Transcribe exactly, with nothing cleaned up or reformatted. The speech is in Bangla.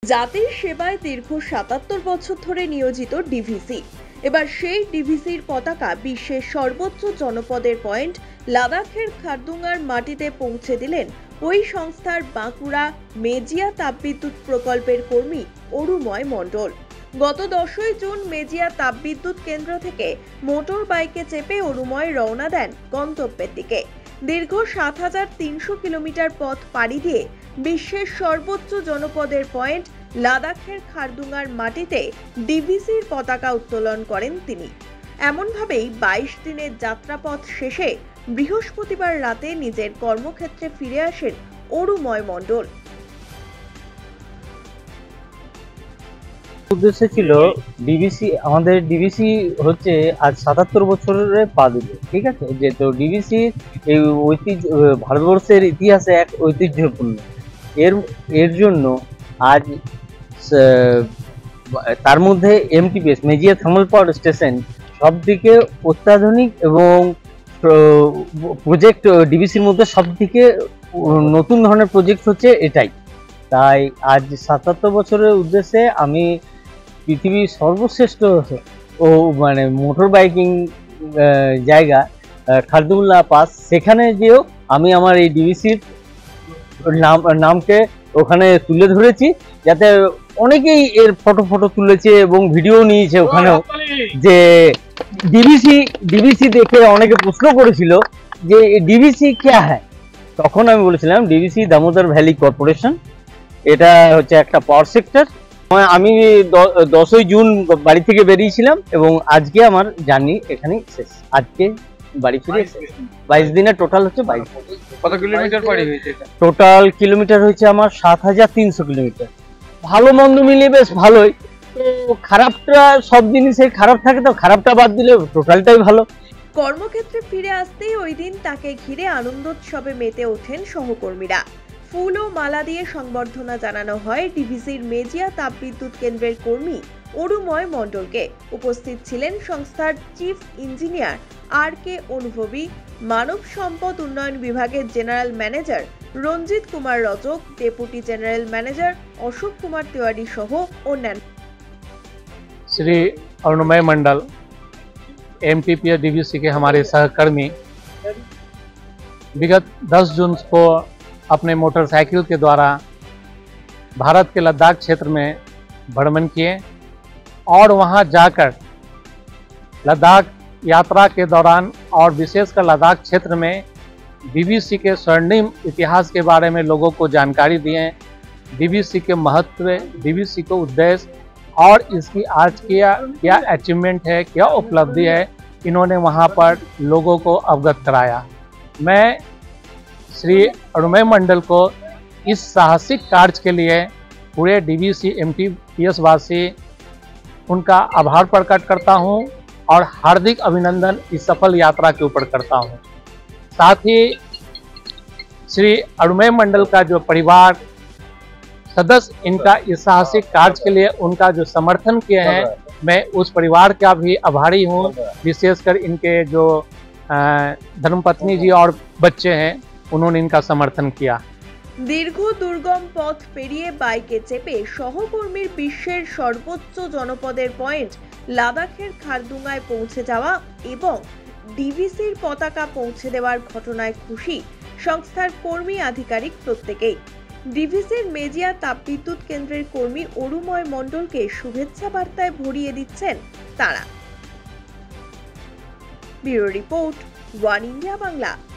জাতির সেবায় দীর্ঘ সাতাত্তর বছর ধরে নিয়োজিত ডিভিসি এবার সেই ডিভিসির পতাকা বিশ্বের সর্বোচ্চ জনপদের পয়েন্ট লাদাখের খারদুংয়ার মাটিতে পৌঁছে দিলেন ওই সংস্থার বাঁকুড়া মেজিয়া তাপবিদ্যুৎ প্রকল্পের কর্মী অরুময় মণ্ডল। গত দশই জুন মেজিয়া তাপবিদ্যুৎ কেন্দ্র থেকে মোটর বাইকে চেপে অরুময় রওনা দেন গন্তব্যের দিকে। দীর্ঘ সাত হাজার তিনশো কিলোমিটার পথ পাড়ি দিয়ে বিশ্বের সর্বোচ্চ জনপদের পয়েন্ট লাদাখের খারদুংয়ার মাটিতে ডিভিসির পতাকা উত্তোলন করেন তিনি। এমনভাবেই বাইশ দিনের যাত্রাপথ শেষে বৃহস্পতিবার রাতে নিজের কর্মক্ষেত্রে ফিরে আসেন অরুময় মণ্ডল। উদ্দেশ্য ছিল ডিভিসি, আমাদের ডিভিসি হচ্ছে আজ সাতাত্তর বছরে পা দিল, ঠিক আছে। যে তো ডিভিসি এই ঐতিহ্য ভারতবর্ষের ইতিহাসে এক ঐতিহ্যপূর্ণ, এর এর জন্য আজ তার মধ্যে MTPS Mejia thermal power station সব দিকে অত্যাধুনিক এবং প্রজেক্ট ডিভিসির মধ্যে সব থেকে নতুন ধরনের প্রজেক্ট হচ্ছে এটাই। তাই আজ সাতাত্তর বছরের উদ্দেশ্যে আমি পৃথিবীর সর্বশ্রেষ্ঠ ও মানে মোটর বাইকিং জায়গা খারদুংলা পাস, সেখানে যেও আমি আমার এই ডিভিসির নাম নামকে ওখানে তুলে ধরেছি, যাতে অনেকেই এর ফটো ফটো তুলেছে এবং ভিডিও নিয়েছে ওখানেও। যে ডিভিসি ডিভিসি দেখে অনেকে প্রশ্ন করেছিল যে ডিভিসি ক্যা হ্যায়, তখন আমি বলেছিলাম ডিভিসি দামোদর ভ্যালি কর্পোরেশন, এটা হচ্ছে একটা পাওয়ার সেক্টর। আমি দশই জুন বাড়ি থেকে বেরিয়েছিলাম এবং আজকে আমার জার্নি এখানেই শেষ। আজকে বাড়ি ফিরে বাইশ দিনের টোটাল হচ্ছে বাইশ। কত কিলোমিটার পাড়ি হয়েছে? টোটাল কিলোমিটার হয়েছে আমার সাত হাজার তিনশো কিলোমিটার। ভালো মন্দ মিলিয়ে বেশ ভালোই। তো খারাপটা সব জিনিসে খারাপ থাকে, তো খারাপটা বাদ দিলে টোটালটাই ভালো। কর্মক্ষেত্রে ফিরে আসতেই ওই দিন তাকে ঘিরে আনন্দোৎসবে মেতে ওঠেন সহকর্মীরা। ফুল ও মালা দিয়ে সংবর্ধনা জানানো হয় ডিভিসির মেজিয়া তাপবিদ্যুৎ কেন্দ্রের কর্মী অরুময় মণ্ডলকে। উপস্থিত ছিলেন সংস্থার চিফ ইঞ্জিনিয়ার আর কে অনুভবী, মানব সম্পদ উন্নয়ন বিভাগের general manager Ranjit Kumar Rajak, deputy general manager Ashok Kumar Tiwari सह अन्यान्य। श्री अरुणमय मंडल एमटीपीएस डीवीसी के हमारे सहकर्मी विगत दस जून को अपने मोटरसाइकिल के द्वारा भारत के लद्दाख क्षेत्र में भ्रमण किए और वहां जाकर लद्दाख यात्रा के दौरान और विशेषकर लद्दाख क्षेत्र में डीवीसी के स्वर्णिम इतिहास के बारे में लोगों को जानकारी दिए, डीवीसी के महत्व, डीवीसी को उद्देश्य और इसकी आज क्या क्या अचीवमेंट है, क्या उपलब्धि है, इन्होंने वहां पर लोगों को अवगत कराया। मैं श्री अरुणमय मंडल को इस साहसिक कार्य के लिए पूरे डीवीसी एमटीपीएस वासी उनका आभार प्रकट करता हूं और हार्दिक अभिनंदन इस सफल यात्रा के ऊपर करता हूं। साथ ही श्री अरुणमय मंडल का जो परिवार सदस्य इनका इस साहसिक कार्य के लिए उनका जो समर्थन किए हैं, मैं उस परिवार का भी आभारी हूं। विशेषकर इनके जो धर्मपत्नी जी और बच्चे हैं, उन्होंने इनका समर्थन किया। दीर्घ दुर्गम पथ पेरिये बाइके चेपे सहकर्मीर विश्वेर सर्वोच्च जनपदेर पॉइंट लादाखेर खारदुंगाय पौंछे जावा एवं डिविसिर पताका पौंछे देवार घटनाय खुशी संस्थार कर्मी आधिकारिक प्रत्येकेई। डिविसिर मेजिया तापबिद्युৎ केंद्रेर कर्मी অরুময় মণ্ডলকে शुभेच्छा बार्ताय भरिয়ে দিচ্ছেন তারা। Bureau report one India Bangla.